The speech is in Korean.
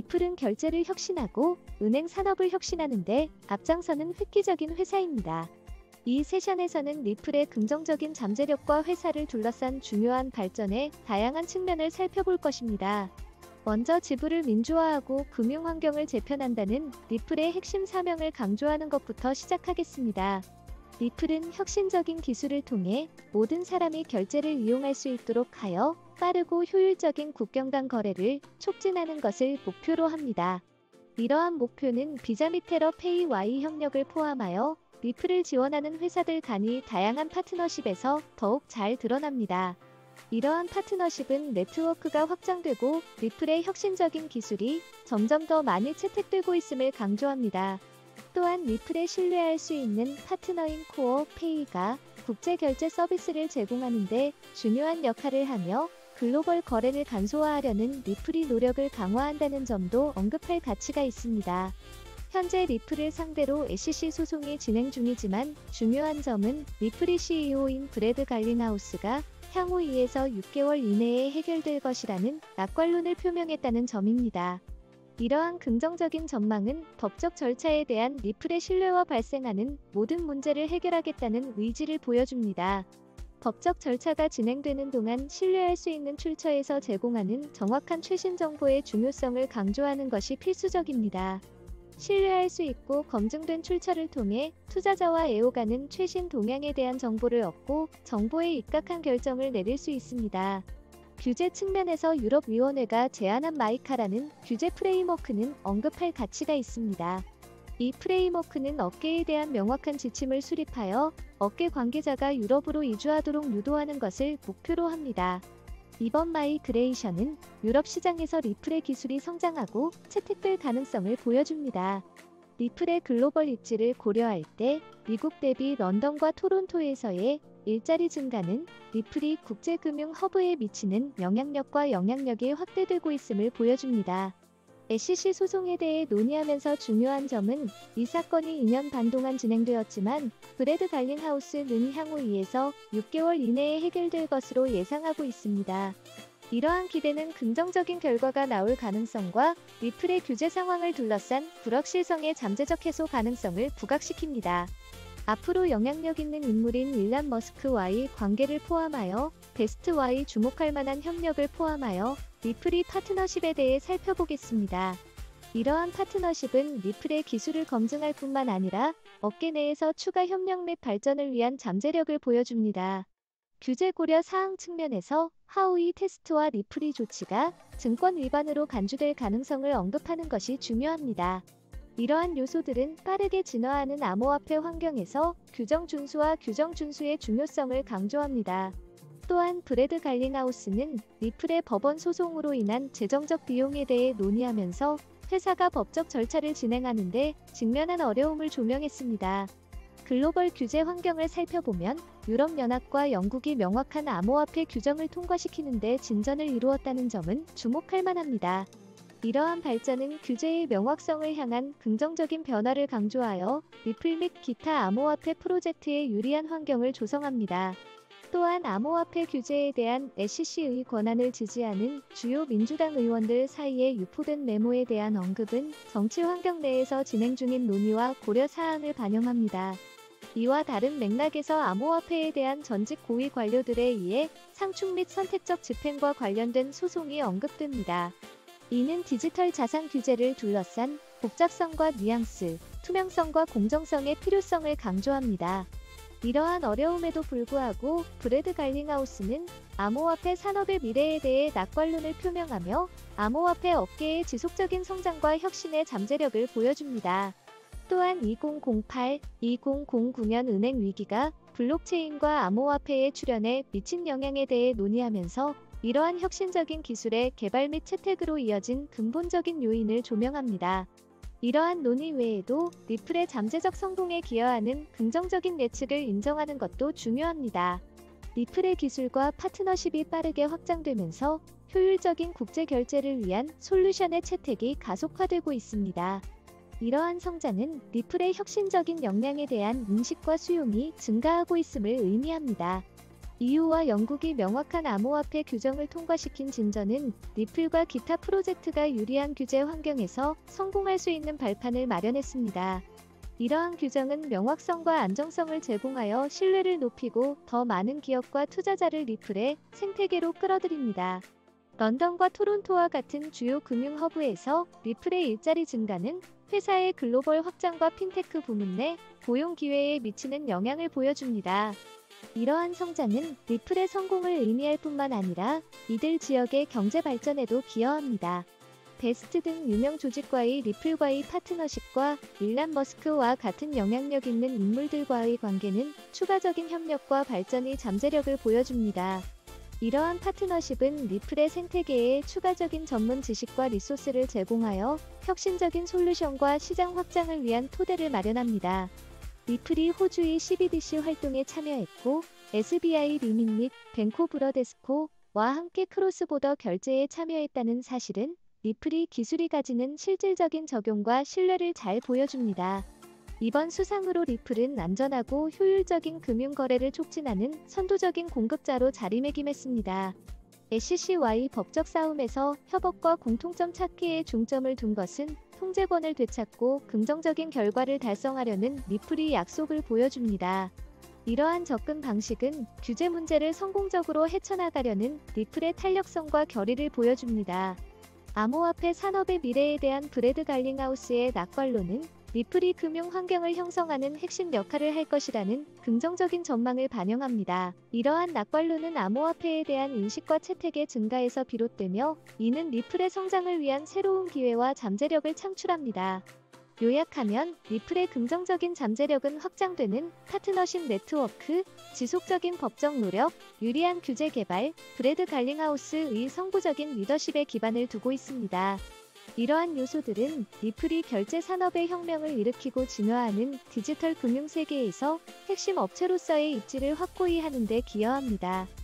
리플은 결제를 혁신하고 은행 산업을 혁신하는 데 앞장서는 획기적인 회사입니다. 이 세션에서는 리플의 긍정적인 잠재력과 회사를 둘러싼 중요한 발전의 다양한 측면을 살펴볼 것입니다. 먼저 지불을 민주화하고 금융 환경을 재편한다는 리플의 핵심 사명을 강조하는 것부터 시작하겠습니다. 리플은 혁신적인 기술을 통해 모든 사람이 결제를 이용할 수 있도록 하여 빠르고 효율적인 국경 간 거래를 촉진하는 것을 목표로 합니다. 이러한 목표는 비자 및 테러페이 Y 협력을 포함하여 리플을 지원하는 회사들 간의 다양한 파트너십에서 더욱 잘 드러납니다. 이러한 파트너십은 네트워크가 확장되고 리플의 혁신적인 기술이 점점 더 많이 채택되고 있음을 강조합니다. 또한 리플에 신뢰할 수 있는 파트너인 코어 페이가 국제 결제 서비스를 제공하는 데 중요한 역할을 하며 글로벌 거래를 간소화하려는 리플이 노력을 강화한다는 점도 언급할 가치가 있습니다. 현재 리플을 상대로 SEC 소송이 진행 중이지만 중요한 점은 리플의 CEO인 브래드 갈링하우스가 향후 2에서 6개월 이내에 해결될 것이라는 낙관론을 표명했다는 점입니다. 이러한 긍정적인 전망은 법적 절차에 대한 리플의 신뢰와 발생하는 모든 문제를 해결하겠다는 의지를 보여줍니다. 법적 절차가 진행되는 동안 신뢰할 수 있는 출처에서 제공하는 정확한 최신 정보의 중요성을 강조하는 것이 필수적입니다. 신뢰할 수 있고 검증된 출처를 통해 투자자와 애호가는 최신 동향에 대한 정보를 얻고 정보에 입각한 결정을 내릴 수 있습니다. 규제 측면에서 유럽위원회가 제안한 마이카라는 규제 프레임워크는 언급할 가치가 있습니다. 이 프레임워크는 업계에 대한 명확한 지침을 수립하여 업계 관계자가 유럽으로 이주하도록 유도하는 것을 목표로 합니다. 이번 마이그레이션은 유럽 시장에서 리플의 기술이 성장하고 채택될 가능성을 보여줍니다. 리플의 글로벌 입지를 고려할 때 미국 대비 런던과 토론토에서의 일자리 증가는 리플이 국제금융 허브에 미치는 영향력과 영향력이 확대되고 있음을 보여줍니다. SEC 소송에 대해 논의하면서 중요한 점은 이 사건이 2년 반 동안 진행되었지만 브래드 갈링하우스는 향후 2에서 6개월 이내에 해결될 것으로 예상하고 있습니다. 이러한 기대는 긍정적인 결과가 나올 가능성과 리플의 규제 상황을 둘러싼 불확실성의 잠재적 해소 가능성을 부각시킵니다. 앞으로 영향력 있는 인물인 일란 머스크와의 관계를 포함하여 베스트와의 주목할 만한 협력을 포함하여 리플의 파트너십에 대해 살펴보겠습니다. 이러한 파트너십은 리플의 기술을 검증할 뿐만 아니라 업계 내에서 추가 협력 및 발전을 위한 잠재력을 보여줍니다. 규제 고려 사항 측면에서 하우이 테스트와 리플의 조치가 증권 위반으로 간주될 가능성을 언급하는 것이 중요합니다. 이러한 요소들은 빠르게 진화하는 암호화폐 환경에서 규정 준수와 규정 준수의 중요성을 강조합니다. 또한 브래드 갈링하우스는 리플의 법원 소송으로 인한 재정적 비용에 대해 논의하면서 회사가 법적 절차를 진행하는 데 직면한 어려움을 조명했습니다. 글로벌 규제 환경을 살펴보면 유럽연합과 영국이 명확한 암호화폐 규정을 통과시키는 데 진전을 이루었다는 점은 주목할 만합니다. 이러한 발전은 규제의 명확성을 향한 긍정적인 변화를 강조하여 리플 및 기타 암호화폐 프로젝트에 유리한 환경을 조성합니다. 또한 암호화폐 규제에 대한 SEC의 권한을 지지하는 주요 민주당 의원들 사이에 유포된 메모에 대한 언급은 정치 환경 내에서 진행 중인 논의와 고려 사항을 반영합니다. 이와 다른 맥락에서 암호화폐에 대한 전직 고위 관료들에 의해 상충 및 선택적 집행과 관련된 소송이 언급됩니다. 이는 디지털 자산 규제를 둘러싼 복잡성과 뉘앙스, 투명성과 공정성의 필요성을 강조합니다. 이러한 어려움에도 불구하고 브래드 갈링하우스는 암호화폐 산업의 미래에 대해 낙관론을 표명하며 암호화폐 업계의 지속적인 성장과 혁신의 잠재력을 보여줍니다. 또한 2008-2009년 은행 위기가 블록체인과 암호화폐의 출현에 미친 영향에 대해 논의하면서 이러한 혁신적인 기술의 개발 및 채택으로 이어진 근본적인 요인을 조명합니다. 이러한 논의 외에도 리플의 잠재적 성공에 기여하는 긍정적인 예측을 인정하는 것도 중요합니다. 리플의 기술과 파트너십이 빠르게 확장되면서 효율적인 국제 결제를 위한 솔루션의 채택이 가속화되고 있습니다. 이러한 성장은 리플의 혁신적인 역량에 대한 인식과 수용이 증가하고 있음을 의미합니다. EU와 영국이 명확한 암호화폐 규정을 통과시킨 진전은 리플과 기타 프로젝트가 유리한 규제 환경에서 성공할 수 있는 발판을 마련했습니다. 이러한 규정은 명확성과 안정성을 제공하여 신뢰를 높이고 더 많은 기업과 투자자를 리플의 생태계로 끌어들입니다. 런던과 토론토와 같은 주요 금융 허브에서 리플의 일자리 증가는 회사의 글로벌 확장과 핀테크 부문 내 고용 기회에 미치는 영향을 보여줍니다. 이러한 성장은 리플의 성공을 의미할 뿐만 아니라 이들 지역의 경제 발전에도 기여합니다. 베스트 등 유명 조직과의 리플과의 파트너십과 일란 머스크와 같은 영향력 있는 인물들과의 관계는 추가적인 협력과 발전의 잠재력을 보여줍니다. 이러한 파트너십은 리플의 생태계에 추가적인 전문 지식과 리소스를 제공하여 혁신적인 솔루션과 시장 확장을 위한 토대를 마련합니다. 리플이 호주의 CBDC 활동에 참여했고 SBI 리밋 및 뱅코 브러데스코와 함께 크로스보더 결제에 참여했다는 사실은 리플이 기술이 가지는 실질적인 적용과 신뢰를 잘 보여줍니다. 이번 수상으로 리플은 안전하고 효율적인 금융 거래를 촉진하는 선도적인 공급자로 자리매김했습니다. SEC와의 법적 싸움에서 협업과 공통점 찾기에 중점을 둔 것은 통제권을 되찾고 긍정적인 결과를 달성하려는 리플의 약속을 보여줍니다. 이러한 접근 방식은 규제 문제를 성공적으로 헤쳐나가려는 리플의 탄력성과 결의를 보여줍니다. 암호화폐 산업의 미래에 대한 브래드 갈링하우스의 낙관론은 리플이 금융 환경을 형성하는 핵심 역할을 할 것이라는 긍정적인 전망을 반영합니다. 이러한 낙관론은 암호화폐에 대한 인식과 채택의 증가에서 비롯되며 이는 리플의 성장을 위한 새로운 기회와 잠재력을 창출합니다. 요약하면 리플의 긍정적인 잠재력은 확장되는 파트너십 네트워크, 지속적인 법적 노력, 유리한 규제 개발, 브래드 갈링하우스의 성부적인 리더십에 기반을 두고 있습니다. 이러한 요소들은 리플이 결제 산업의 혁명을 일으키고 진화하는 디지털 금융 세계에서 핵심 업체로서의 입지를 확고히 하는 데 기여합니다.